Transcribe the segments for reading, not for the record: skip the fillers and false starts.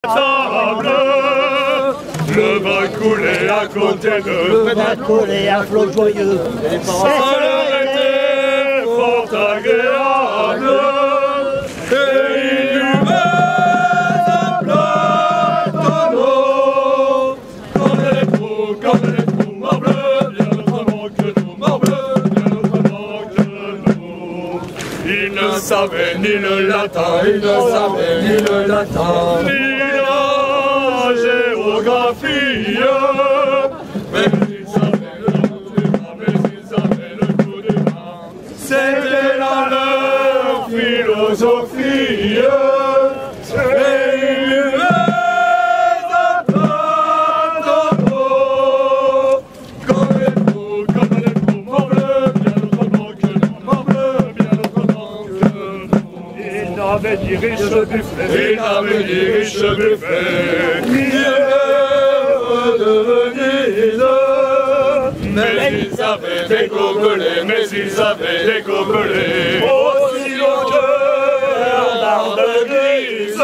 table, le vin coulait à côté d'eux, le vin coulait à flot joyeux. ça leur était fort agréable, et ils buvaient à plein tonneau, comme les trous, morbleu, bien autrement que nous, morbleu, bien autrement que nous. Ils ne savaient ni le latin, ils ne savaient ni le latin, ni la géographie, mais ils savaient le coup du vin, mais ils savaient le coup du vin. C'était là leur philosophie, et ils buvaient à plein tonneau, comme les trous, morbleu, bien autrement que nous, morbleu, bien autrement que nous. Ils n'avaient ni riche buffet, ils n'avaient ni riche buffet, ni de Venise, mais ils avaient des gobelets, mais ils avaient des gobelets, aussi longs que l'arbre grise,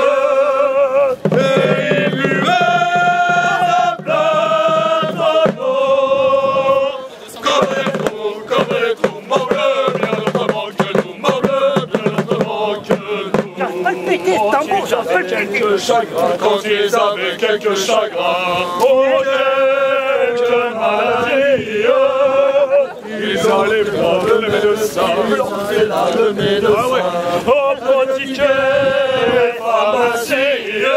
et ils buvaient à plein tonneau, comme les trous, morbleu, bien autrement que nous, morbleu, bien autrement que nous. Quelques chagrins, quand ils avaient quelques chagrins, oh quelques maladies, ils allaient voir le médecin, le médecin, au boutiquet pharmacie,